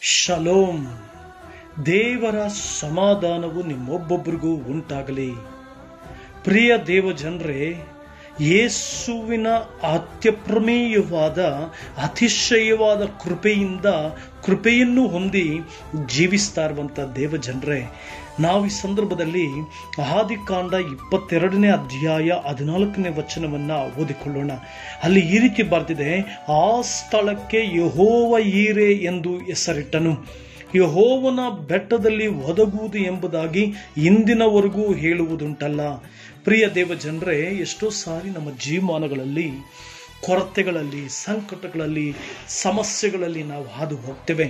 Shalom. ದೇವರ ಸಮಾಧಾನವು ನಿಮ್ಮೊಬ್ಬೊಬ್ಬರಿಗೂ ಉಂಟಾಗಲಿ. ಪ್ರಿಯ ದೇವ ಜನರೇ, ಯೇಸುವಿನ ಅತ್ಯಪ್ರಮೇಯವಾದ ಅತಿಶಯವಾದ ಕೃಪೆಯನ್ನು ಹೊಂದಿ ಜೀವಿಸ್ತಾ ಇರುವಂಥ ದೇವ ಜನರೇ, ನಾವು ಈ ಸಂದರ್ಭದಲ್ಲಿ ಆದಿಕಾಂಡ 22ನೇ ಅಧ್ಯಾಯ 14ನೇ ವಚನವನ್ನ ಓದಿಕೊಳ್ಳೋಣ. ಅಲ್ಲಿ ಈ ರೀತಿ ಬರೆದಿದೆ, ಆ ಸ್ಥಳಕ್ಕೆ ಯೆಹೋವ ಈರೆ ಎಂದು ಹೆಸರಿಟ್ಟನು. ಯೆಹೋವನ ಬೆಟ್ಟದಲ್ಲಿ ಒದಗುವುದು ಎಂಬುದಾಗಿ ಇಂದಿನವರೆಗೂ ಹೇಳುವುದುಂಟಲ್ಲ. ಪ್ರಿಯ ದೇವ ಜನರೇ, ಎಷ್ಟೋ ಸಾರಿ ನಮ್ಮ ಜೀವಮಾನಗಳಲ್ಲಿ ಕೊರತೆಗಳಲ್ಲಿ, ಸಂಕಟಗಳಲ್ಲಿ, ಸಮಸ್ಯೆಗಳಲ್ಲಿ ನಾವು ಹಾದು ಹೋಗ್ತೇವೆ.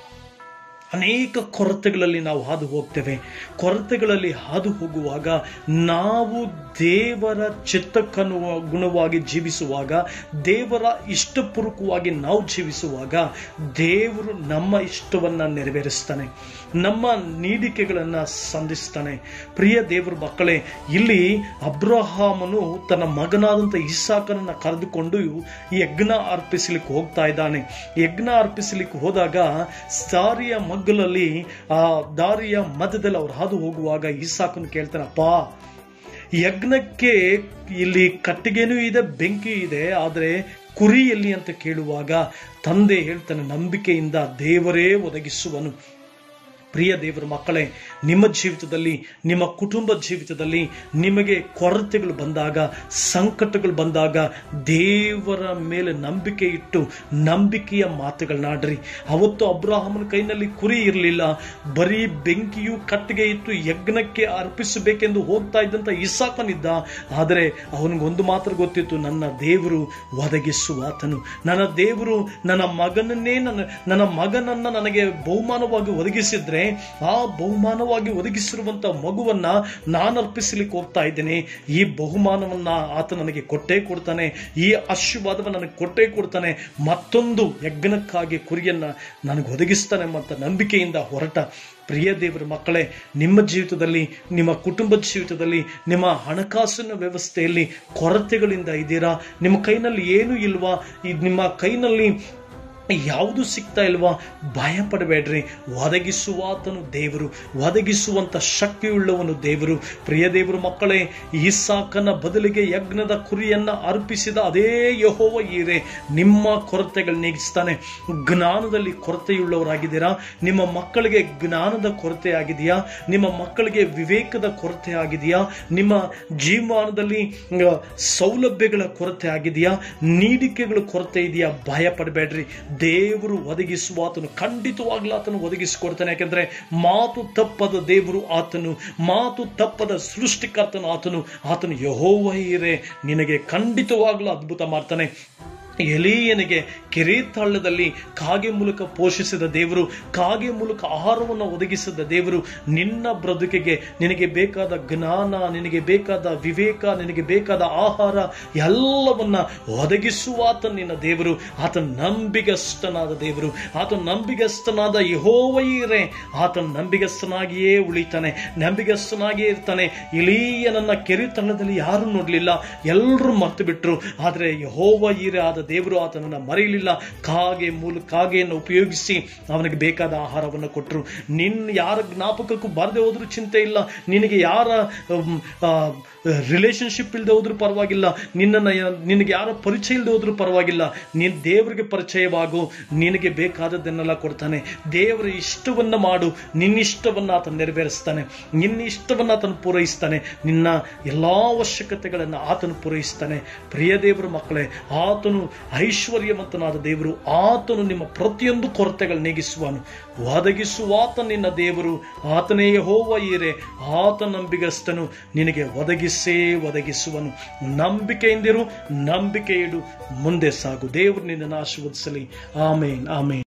ಅನೇಕ ಕೊರತೆಗಳಲ್ಲಿ ನಾವು ಹಾದು ಹೋಗ್ತೇವೆ. ಕೊರತೆಗಳಲ್ಲಿ ಹಾದು ಹೋಗುವಾಗ ನಾವು ದೇವರ ಚಿತ್ತಕ್ಕನುಗುಣವಾಗಿ ಜೀವಿಸುವಾಗ, ದೇವರ ಇಷ್ಟಪೂರ್ವಕವಾಗಿ ನಾವು ಜೀವಿಸುವಾಗ ದೇವರು ನಮ್ಮ ಇಷ್ಟವನ್ನ ನೆರವೇರಿಸ್ತಾನೆ, ನಮ್ಮ ನೀಡಿಕೆಗಳನ್ನು ಸಂಧಿಸ್ತಾನೆ. ಪ್ರಿಯ ದೇವರ ಮಕ್ಕಳೇ, ಇಲ್ಲಿ ಅಬ್ರಹಾಮನು ತನ್ನ ಮಗನಾದಂಥ ಇಸಾಕನನ್ನ ಕರೆದುಕೊಂಡು ಯಜ್ಞ ಅರ್ಪಿಸಲಿಕ್ಕೆ ಹೋಗ್ತಾ ಇದ್ದಾನೆ. ಯಜ್ಞ ಅರ್ಪಿಸಲಿಕ್ಕೆ ಹೋದಾಗ ಮಗ್ಗಲಲ್ಲಿ ಆ ದಾರಿಯ ಮಧ್ಯದಲ್ಲಿ ಅವ್ರು ಹಾದು ಹೋಗುವಾಗ ಇಸಾಕನು ಕೇಳ್ತಾನಪ್ಪ, ಯಜ್ಞಕ್ಕೆ ಇಲ್ಲಿ ಕಟ್ಟಿಗೆನೂ ಇದೆ, ಬೆಂಕಿ ಇದೆ, ಆದರೆ ಕುರಿ ಎಲ್ಲಿ ಅಂತ ಕೇಳುವಾಗ ತಂದೆ ಹೇಳ್ತಾನೆ, ನಂಬಿಕೆಯಿಂದ ದೇವರೇ ಒದಗಿಸುವನು. ಪ್ರಿಯ ದೇವರ ಮಕ್ಕಳೇ, ನಿಮ್ಮ ಜೀವಿತದಲ್ಲಿ, ನಿಮ್ಮ ಕುಟುಂಬ ಜೀವಿತದಲ್ಲಿ ನಿಮಗೆ ಕೊರತೆಗಳು ಬಂದಾಗ, ಸಂಕಟಗಳು ಬಂದಾಗ ದೇವರ ಮೇಲೆ ನಂಬಿಕೆ ಇಟ್ಟು ನಂಬಿಕೆಯ ಮಾತುಗಳನ್ನಾಡ್ರಿ. ಅವತ್ತು ಅಬ್ರಹಾಮನ ಕೈನಲ್ಲಿ ಕುರಿ ಇರಲಿಲ್ಲ, ಬರೀ ಬೆಂಕಿಯು ಕಟ್ಟಿಗೆ ಇತ್ತು. ಯಜ್ಞಕ್ಕೆ ಅರ್ಪಿಸಬೇಕೆಂದು ಹೋಗ್ತಾ ಇದ್ದಂತ ಇಸಾಕನಿದ್ದ. ಆದರೆ ಅವನಿಗೊಂದು ಮಾತ್ರ ಗೊತ್ತಿತ್ತು, ನನ್ನ ದೇವರು ಒದಗಿಸುವಾತನು. ನನ್ನ ದೇವರು ನನ್ನ ಮಗನನ್ನ ನನಗೆ ಬಹುಮಾನವಾಗಿ ಒದಗಿಸಿದ್ರೆ, ಆ ಬಹುಮಾನವಾಗಿ ಒದಗಿಸಿರುವಂತ ಮಗುವನ್ನ ನಾನು ಅರ್ಪಿಸಲಿಕ್ಕೆ ಹೋಗ್ತಾ ಇದ್ದೇನೆ. ಈ ಬಹುಮಾನವನ್ನ ಆತ ನನಗೆ ಕೊಟ್ಟೇ ಕೊಡ್ತಾನೆ, ಈ ಆಶೀರ್ವಾದವನ್ನು ನನಗೆ ಕೊಟ್ಟೇ ಕೊಡ್ತಾನೆ, ಮತ್ತೊಂದು ಯಜ್ಞಕ್ಕಾಗಿ ಕುರಿಯನ್ನ ನನಗೆ ಒದಗಿಸ್ತಾನೆ ಅಂತ ನಂಬಿಕೆಯಿಂದ ಹೊರಟ. ಪ್ರಿಯ ದೇವರ ಮಕ್ಕಳೇ, ನಿಮ್ಮ ಜೀವಿತದಲ್ಲಿ, ನಿಮ್ಮ ಕುಟುಂಬದ ಜೀವಿತದಲ್ಲಿ, ನಿಮ್ಮ ಹಣಕಾಸಿನ ವ್ಯವಸ್ಥೆಯಲ್ಲಿ ಕೊರತೆಗಳಿಂದ ಇದ್ದೀರಾ? ನಿಮ್ಮ ಕೈನಲ್ಲಿ ಏನೂ ಇಲ್ವಾ? ನಿಮ್ಮ ಕೈನಲ್ಲಿ ಯಾವುದು ಸಿಗ್ತಾ ಇಲ್ವಾ? ಭಯ ಪಡಬೇಡ್ರಿ. ಒದಗಿಸುವಾತನು ದೇವರು, ಒದಗಿಸುವಂತ ಶಕ್ತಿಯುಳ್ಳವನು ದೇವರು. ಪ್ರಿಯ ದೇವರು ಮಕ್ಕಳೇ, ಇಸಾಕನ ಬದಲಿಗೆ ಯಜ್ಞದ ಕುರಿಯನ್ನ ಅರ್ಪಿಸಿದ ಅದೇ ಯೆಹೋವ ಈರೆ ನಿಮ್ಮ ಕೊರತೆಗಳು ನೀಗಿಸ್ತಾನೆ. ಜ್ಞಾನದಲ್ಲಿ ಕೊರತೆಯುಳ್ಳವರಾಗಿದ್ದೀರಾ? ನಿಮ್ಮ ಮಕ್ಕಳಿಗೆ ಜ್ಞಾನದ ಕೊರತೆ ಆಗಿದೆಯಾ? ನಿಮ್ಮ ಮಕ್ಕಳಿಗೆ ವಿವೇಕದ ಕೊರತೆ ಆಗಿದೆಯಾ? ನಿಮ್ಮ ಜೀವಮಾನದಲ್ಲಿ ಸೌಲಭ್ಯಗಳ ಕೊರತೆ ಆಗಿದೆಯಾ? ನೀಡಿಕೆಗಳ ಕೊರತೆ ಇದೆಯಾ? ಭಯ ಪಡಬೇಡ್ರಿ. ದೇವರು ಒದಗಿಸುವಾತನು, ಖಂಡಿತವಾಗ್ಲೂ ಆತನು ಒದಗಿಸಿಕೊಡ್ತಾನೆ. ಯಾಕೆಂದ್ರೆ ಮಾತು ತಪ್ಪದ ದೇವರು ಆತನು, ಮಾತು ತಪ್ಪದ ಸೃಷ್ಟಿಕರ್ತನು ಆತನು ಯೆಹೋವ ಈರೆ ನಿನಗೆ ಖಂಡಿತವಾಗ್ಲೂ ಅದ್ಭುತ ಮಾಡ್ತಾನೆ. ಎಲೀಯನಿಗೆ ಕೆರೆತಳ್ಳದಲ್ಲಿ ಕಾಗೆ ಮೂಲಕ ಪೋಷಿಸಿದ ದೇವರು, ಕಾಗೆ ಮೂಲಕ ಆಹಾರವನ್ನು ಒದಗಿಸಿದ ದೇವರು, ನಿನ್ನ ಬದುಕಿಗೆ ನಿನಗೆ ಬೇಕಾದ ಜ್ಞಾನ, ನಿನಗೆ ಬೇಕಾದ ವಿವೇಕ, ನಿನಗೆ ಬೇಕಾದ ಆಹಾರ ಎಲ್ಲವನ್ನ ಒದಗಿಸುವಾತ ನಿನ್ನ ದೇವರು. ಆತನ ನಂಬಿಗಸ್ತನಾದ ದೇವರು, ಆತನ ನಂಬಿಗಸ್ತನಾದ ಯೆಹೋವ ಈರೆ. ಆತನ ನಂಬಿಗಸ್ತನಾಗಿಯೇ ಉಳಿತಾನೆ, ನಂಬಿಗಸ್ತನಾಗಿಯೇ ಇರ್ತಾನೆ. ಎಲೀಯನನ್ನ ಕೆರೆತಳ್ಳದಲ್ಲಿ ಯಾರು ನೋಡ್ಲಿಲ್ಲ, ಎಲ್ಲರೂ ಮರ್ತು ಬಿಟ್ರು. ಆದ್ರೆ ಯೆಹೋವ ಈರೆ ಆದ ದೇವರು ಆತನನ್ನ ಮರೆಯಲಿಲ್ಲ. ಕಾಗೆಯನ್ನು ಉಪಯೋಗಿಸಿ ಅವನಿಗೆ ಬೇಕಾದ ಆಹಾರವನ್ನು ಕೊಟ್ಟರು. ಯಾರ ಜ್ಞಾಪಕಕ್ಕೂ ಬಾರದೆ ಹೋದ್ರೂ ಚಿಂತೆ ಇಲ್ಲ, ನಿನಗೆ ಯಾರ ರಿಲೇಶನ್ಶಿಪ್ ಇಲ್ಲದೆ ಹೋದ್ರೂ ಪರವಾಗಿಲ್ಲ, ನಿನಗೆ ಯಾರ ಪರಿಚಯ ಇಲ್ಲದೆ ಹೋದ್ರೂ ಪರವಾಗಿಲ್ಲ, ನೀನು ದೇವರಿಗೆ ಪರಿಚಯವಾಗು, ನಿನಗೆ ಬೇಕಾದದ್ದನ್ನೆಲ್ಲ ಕೊಡ್ತಾನೆ. ದೇವರ ಇಷ್ಟವನ್ನ ಮಾಡು, ನಿನ್ನಿಷ್ಟವನ್ನ ಆತನು ನೆರವೇರಿಸ್ತಾನೆ, ನಿನ್ನ ಇಷ್ಟವನ್ನ ಆತನು ಪೂರೈಸ್ತಾನೆ, ನಿನ್ನ ಎಲ್ಲಾ ಅವಶ್ಯಕತೆಗಳನ್ನು ಆತನು ಪೂರೈಸ್ತಾನೆ. ಪ್ರಿಯ ದೇವರ ಮಕ್ಕಳೇ, ಆತನು ಐಶ್ವರ್ಯವಂತನಾದ ದೇವರು, ಆತನು ನಿಮ್ಮ ಪ್ರತಿಯೊಂದು ಕೊರತೆಗಳು ನೀಗಿಸುವನು. ಒದಗಿಸುವಾತ ನಿನ್ನ ದೇವರು, ಆತನೇ ಯೆಹೋವ ಈರೆ. ಆತ ನಂಬಿಗಸ್ತನು, ನಿನಗೆ ಒದಗಿಸುವನು. ನಂಬಿಕೆಯಿಂದಿರು, ನಂಬಿಕೆ ಇಡು, ಮುಂದೆ ಸಾಗು. ದೇವರು ನಿನ್ನನ್ನು ಆಶೀರ್ವದಿಸಲಿ. ಆಮೇನ್, ಆಮೇನ್.